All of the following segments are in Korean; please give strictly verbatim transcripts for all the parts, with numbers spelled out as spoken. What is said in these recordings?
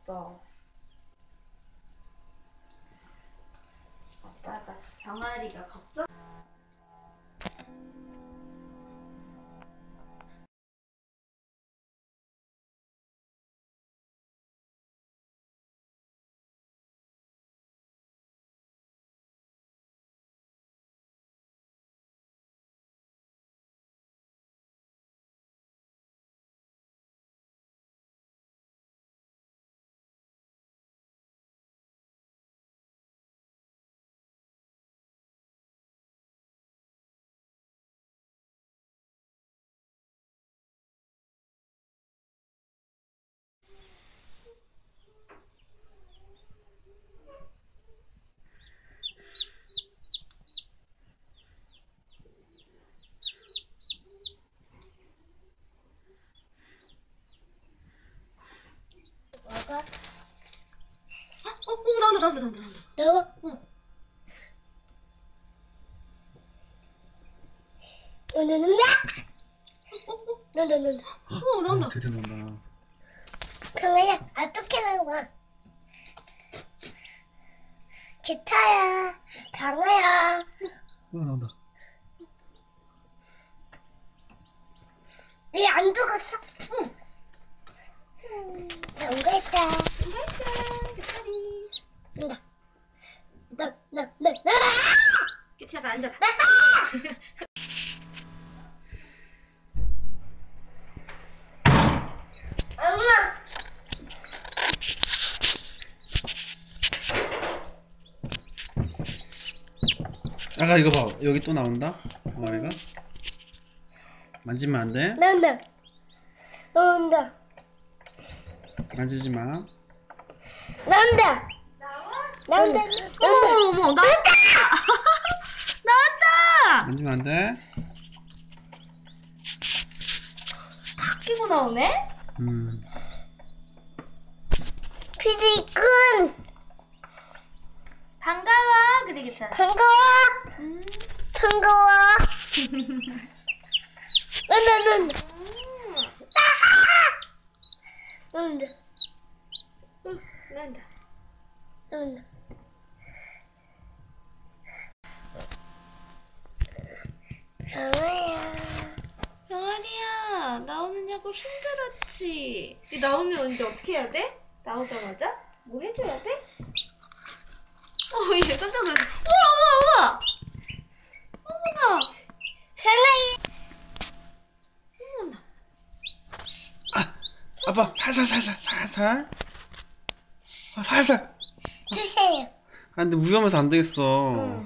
없다. 아빠가 병아리가 걱정. 먹어? 어, 어, 나온다, 나온다, 나온다, 나온다. 나와? 응. 노노노나? 노노노나. 어, 나온다. 드디어 나온다. 강아야, 어떻게 나와? 기타야, 강아야. 어, 나온다. 얘 안 죽었어? 응. 정갈다. 정갈다, 기타리. 나, 나, 나, 나, 나. 기타가 앉아봐. 엄마. 아가 이거 봐. 여기 또 나온다. 병아리가. 만지면 안 돼. 나온다. 나온다. 만지지 마. 나온다. 나온다. 어머, 어머, 어머, 나왔다! 나왔다! 만지면 안 돼. 끼고 나오네? 음. 피디군. 반가워, 그래, 기타. 반가워. 음. 반가워. 나나나. 나온다. 응, 나온다. 나온다. 강아야. 병아리야, 나오느냐고 힘들었지? 이 나오면 이제 어떻게 해야 돼? 나오자마자? 뭐 해줘야 돼? 어, 얘 깜짝 놀랐어. 우와, 우와, 우와! 어머나! 강아야. 어머나. 아빠 살살 살살 살살. 아, 살살. 주세요. 아 근데 위험해서 안 되겠어. 응.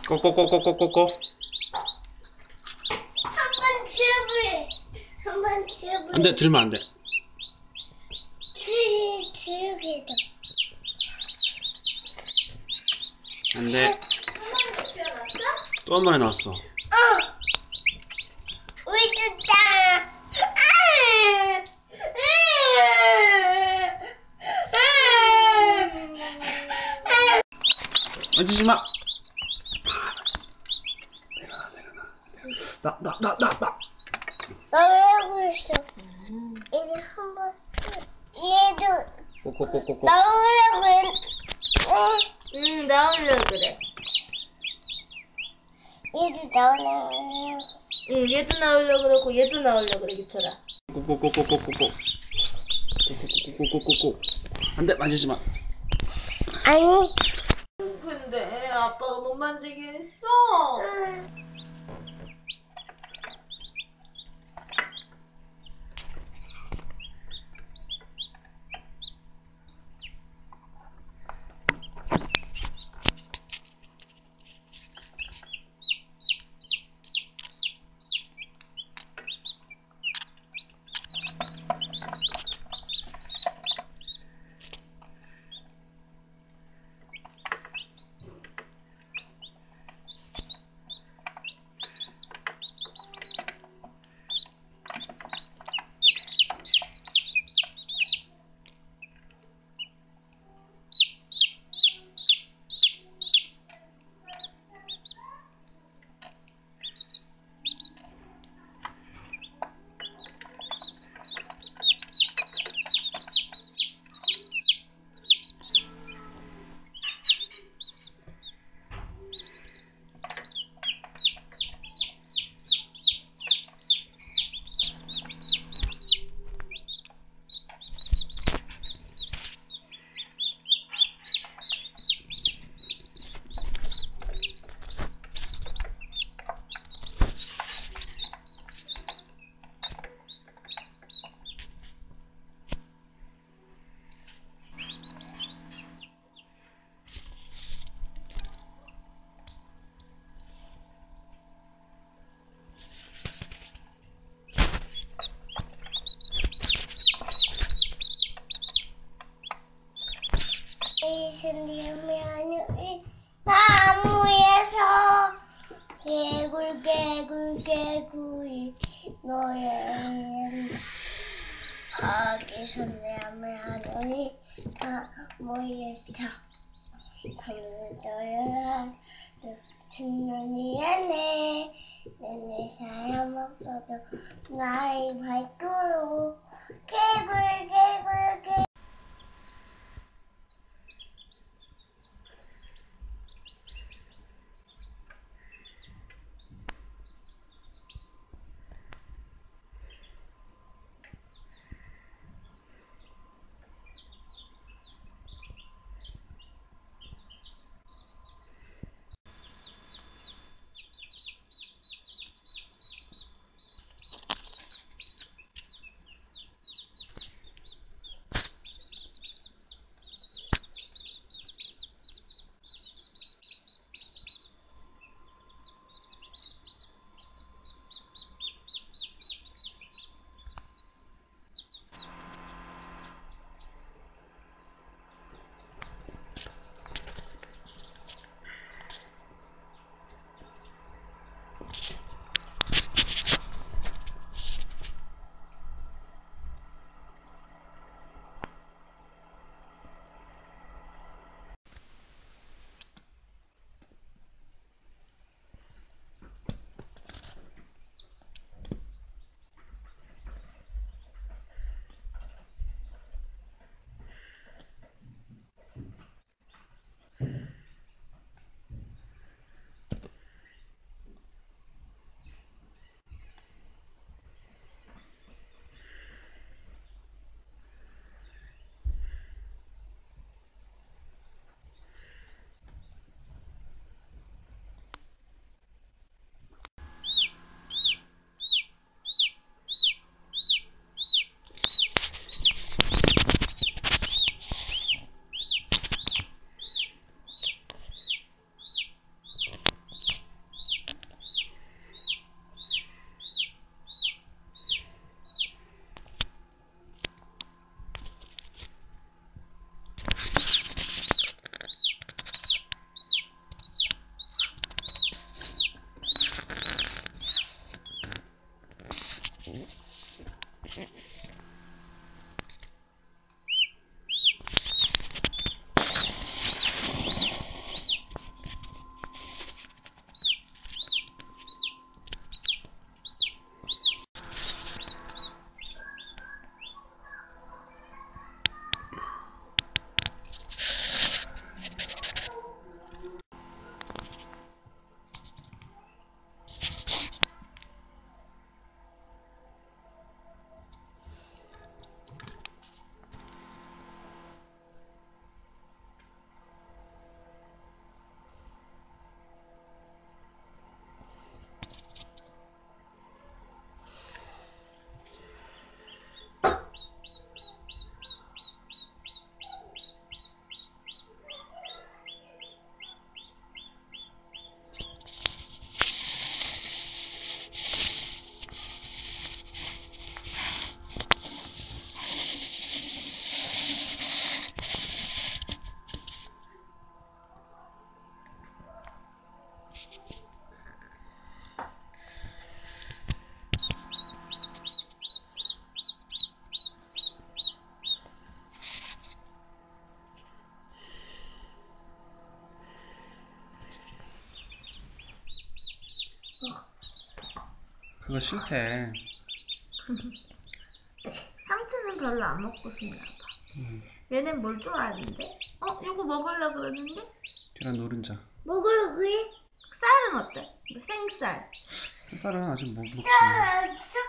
꼬꼬꼬꼬꼬꼬꼬. 한번 지우개. 한번 지우개. 안돼, 들면 안돼. 지 지우개도. 안돼. 한번 지어놨어? 또 한 번에 나왔어. 어. 우리 줬다. 만지지 마. 나, 나, 나, 나, 나. 나 왜 하고 있어? 이제 한번 얘도 꼬꼬꼬꼬꼬. 나오려고 했. 어, 응, 나오려고 그래. 얘도 나오려고. 응, 얘도 나오려고 그러고 얘도 나오려고 그래, 기철아. 꼬꼬꼬꼬꼬꼬꼬. 꼬꼬꼬꼬꼬꼬. 안돼, 만지지 마. 아니. 근데 아빠가 못 만지게 했어. 응. 신디면 나무에서 개굴 개굴 개굴이 노래 아기 손님을 하더니 다 모여서 담는 너야 진년이 안에 내 사람 없어도 나의 발도로 개굴 개굴 개굴 그거 싫대. 상추는 별로 안 먹고 싶나 봐. 음. 얘는 뭘 좋아하는데? 어? 이거 먹으려고 그러는데? 계란 노른자. 먹을 그래? 쌀은 어때? 이거 생쌀. 햇살은 아직 못 먹지. 알았어?